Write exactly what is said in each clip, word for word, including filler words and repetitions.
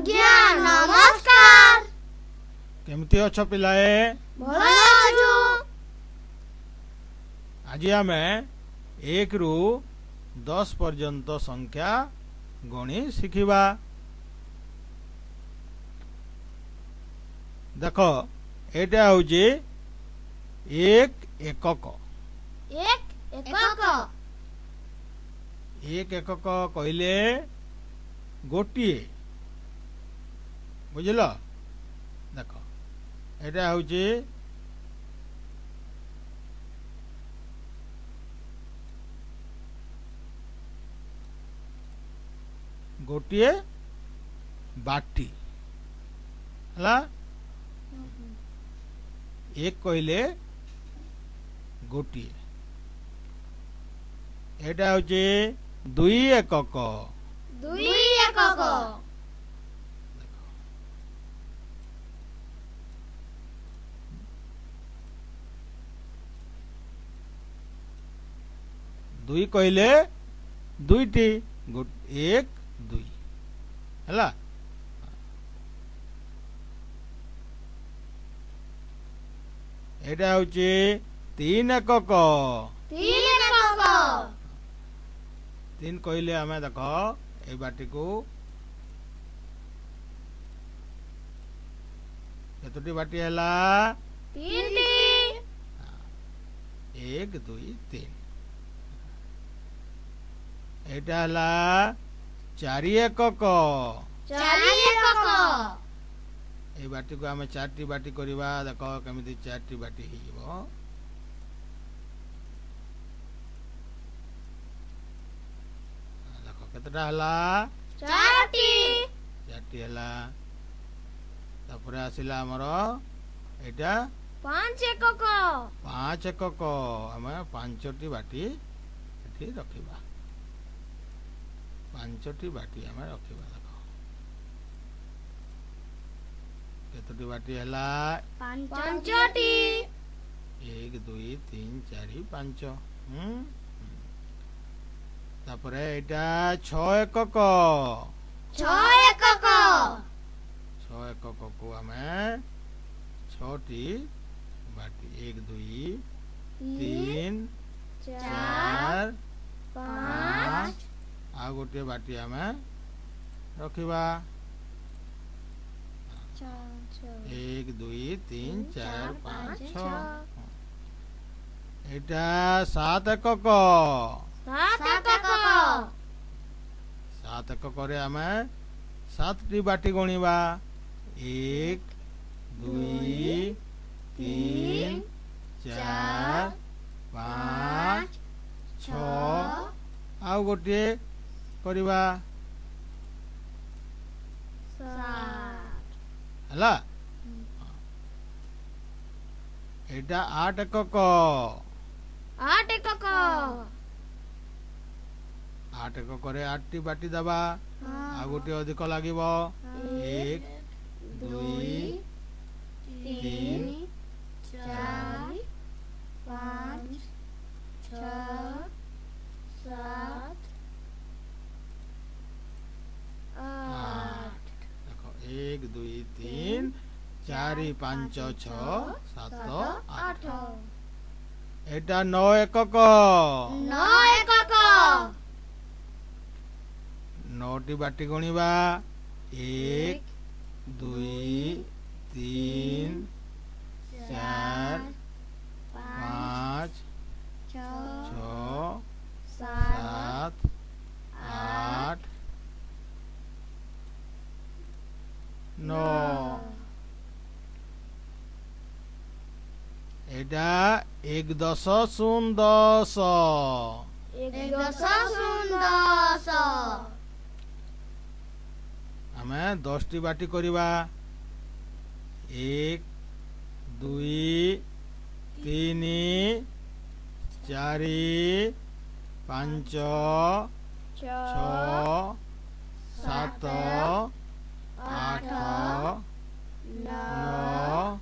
आज्ञा नमस्कार। केमती अच्छो पिलाए? भलो अछु। आज आमे एक रु दस पर्यंत संख्या गणी शिखिबा। देखो एटा होची एक एकक। एक एकक एक एकक कहले गोटिए, बुझल? देखो एटा होची गोटिए बाटी हला। एक कहले गोटिए। एटा होची दुई एकक। दुई एकक दुई कहले दुईटी, एक दुई हला। एटा होची तीन एकक। तीन एकक तीन कहले आमे देखो ए बाटी को केतोटी बाटी हला? तीनटी। एक दुई तीन। एटा हला चारि एकक। चारि एकक ए बाटी को आमे चारटी बाटी करिबा। देखो केमिति चारटी बाटी हिबो। देखो केतटा हला? चारटी। चारटी हला। तापरे आसिला हमर एटा पांच एकक। पांच एकक। आमे पांचटी बाटी एठी रखिबा। पांचटी बाटी आमे रखिबा। देखो केतटी बाटी हला? पांचटी। एक दुई तीन चारि पांच। हम्म तापरे एटा छ एकक। छ एकक छ एकक को आमे छटी बाटी एक दुई तीन चार पांच आ गोटे बाटी आमे रखिबा। एक दुई तीन चार पांच छ। एटा सात एकक। सात एकक सात एकक रे आमे सातटी बाटी गणिबा। एक दुई तीन चार पांच छ आ गोटे करिबा हला। एटा आठ एकक। आठ एकक आठ एकक रे आठटी बाटी दबा। आ गोटे अधिक लागिबो। एक दुई तीन चार पांच छ सात आठ। देखो एक दुई तीन चारि पांच छ सात आठ। एटा नौ एकक। नौ एकक नौटी बाटी गणिबा। एक दुई तीन चार पांच छ सात आठ नौ। एटा एक दस शून्य दस। एक दस शून्य दस आमे दसटी बाटी करिबा। एक दुई तीन चारि पांच छ सात आठ नौ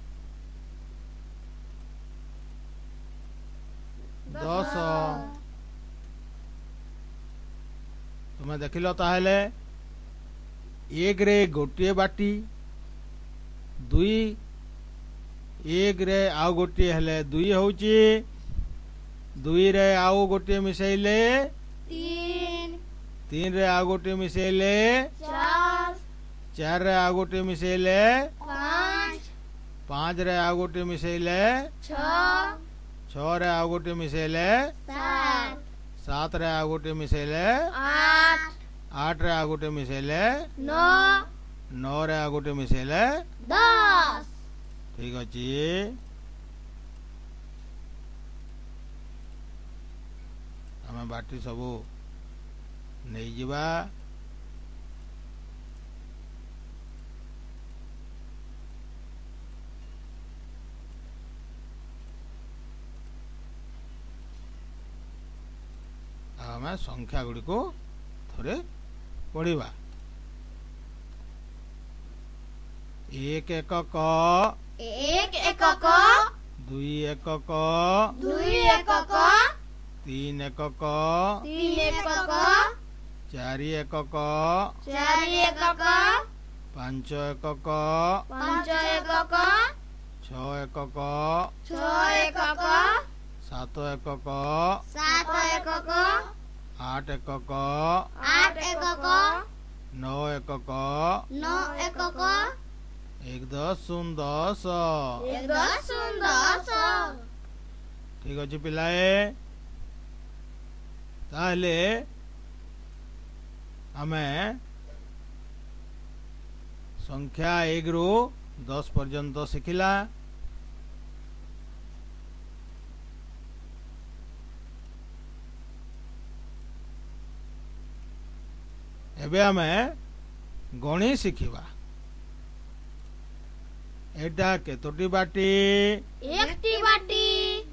दस। तुम देखिल ताहले एक रे गोटे बाटी दुई एक रे आउ गोटे हेले दुई होची दुई रे आउ गोटे मिसेले तीन तीन रे आउ गोटे मिसेले चार चार रे आउ गोटे मिसेले पाँच पाँच रे आउ गोटे मिसेले छः छह रे आउ गोटे मिसेले सात सात रे आउ गोटे मिसेले आठ आठ रे आउ गोटे मिसेले नौ नौ रे आउ गोटे मिसेले दस ठीक अछि हमें बाटी सबू नहीं जिबा हमें संख्या गुड़ी को थोड़े पढ़िबा एक एकक एक एकक दुई एकक दुई एकक तीन एकक तीन एकक चारि एकक चारि एकक पांच एकक पाँच एकक छ एकक छः एकक सात एकक सात एकक आठ एकक आठ एकक नौ एकक नौ एकक एक दस शून्य दस एक दस शून्य दस ठीक अच्छे पिलाए ताहले आमे संख्या एक रु दस पर्यंत शिखिला एबे आमे गणी शिखिबा एटा केतोटी बाटी एकटी बाटी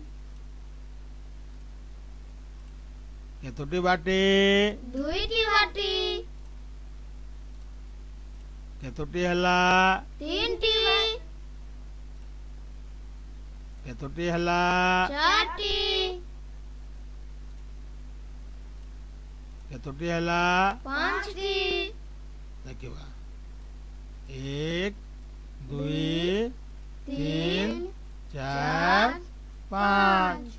केतोटी बाटी दुईटी बाटी केतोटी हला तीनटी केतोटी हला चारटी केतोटी हला पाँचटी देखिबा एक दुई तीन चार पाँच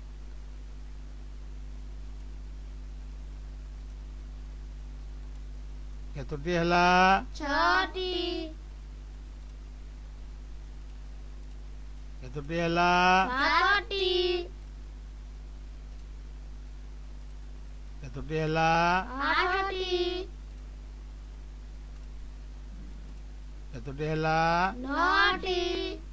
केतोटी हला छटी केतोटी हला सातटी केतोटी हला आठटी केतोटी हला नौटी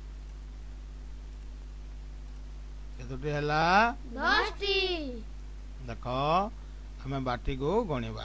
केतोटी हला दसटी देखो हमें बाटी को गणिबा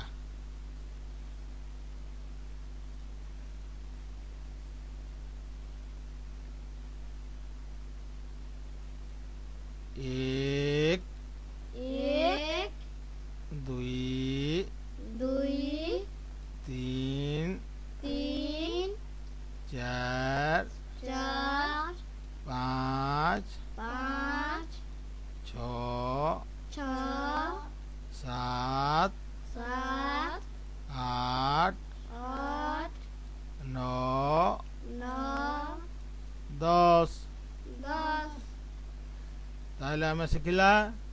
एक एक दुई दुई तीन तीन चार चार पाँच पाँच छ छः सात सात आठ आठ नौ नौ दस दस ताहले हमें शिखिला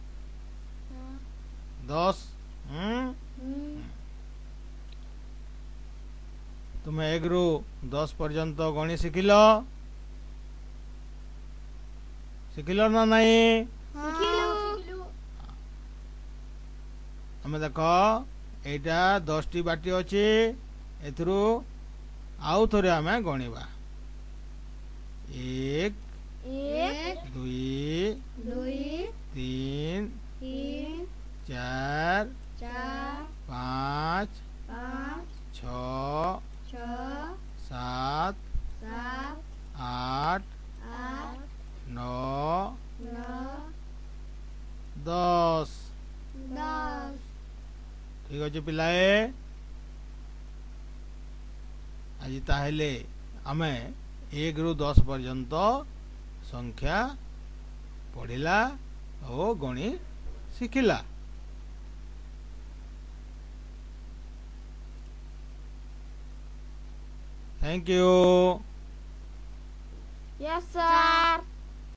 दस हम्म हम्म, तुम्हें एक रु दस पर्यंत गणी शिखिल शिखिल ना नहीं शिखिलु हमें देख एटा दस टी बाटी अच्छी एथरू आउ थोड़े हमें गणिबा एक एक दुई दुई तीन तीन चार चार पाँच पाँच छ छः सात सात आठ आठ नौ नौ दस दस ठीक अच्छे पिलाए आज ताहले आमे एक रु दस पर्यंत संख्या पढ़िला और गणी शिखिला थैंक यू। Yes sir.